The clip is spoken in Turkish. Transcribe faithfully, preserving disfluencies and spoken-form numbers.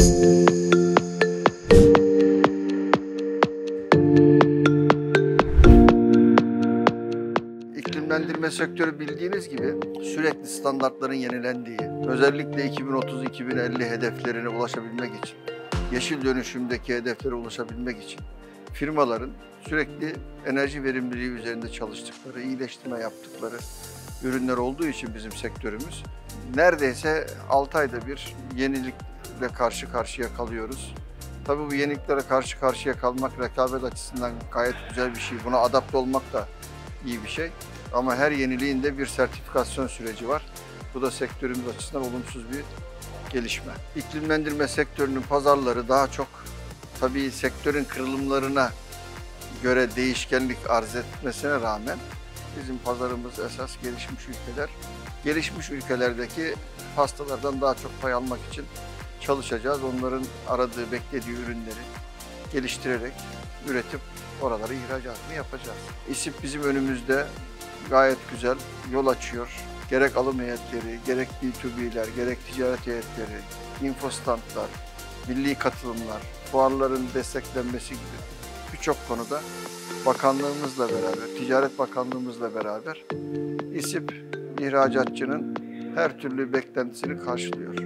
İklimlendirme sektörü bildiğiniz gibi sürekli standartların yenilendiği, özellikle iki bin otuz iki bin elli hedeflerine ulaşabilmek için, yeşil dönüşümdeki hedeflere ulaşabilmek için firmaların sürekli enerji verimliliği üzerinde çalıştıkları, iyileştirme yaptıkları ürünler olduğu için bizim sektörümüz neredeyse altı ayda bir yenilikle karşı karşıya kalıyoruz. Tabii bu yeniliklere karşı karşıya kalmak rekabet açısından gayet güzel bir şey. Buna adapte olmak da iyi bir şey. Ama her yeniliğin de bir sertifikasyon süreci var. Bu da sektörümüz açısından olumsuz bir gelişme. İklimlendirme sektörünün pazarları daha çok tabii sektörün kırılımlarına göre değişkenlik arz etmesine rağmen bizim pazarımız esas gelişmiş ülkeler. Gelişmiş ülkelerdeki hastalardan daha çok pay almak için çalışacağız. Onların aradığı, beklediği ürünleri geliştirerek, üretip oralara ihracatını yapacağız. İSİP bizim önümüzde gayet güzel yol açıyor. Gerek alım heyetleri, gerek B iki B'ler, gerek ticaret heyetleri, infostandlar, milli katılımlar, fuarların desteklenmesi gibi birçok konuda bakanlığımızla beraber, Ticaret Bakanlığımızla beraber İSİP ihracatçının her türlü beklentisini karşılıyor.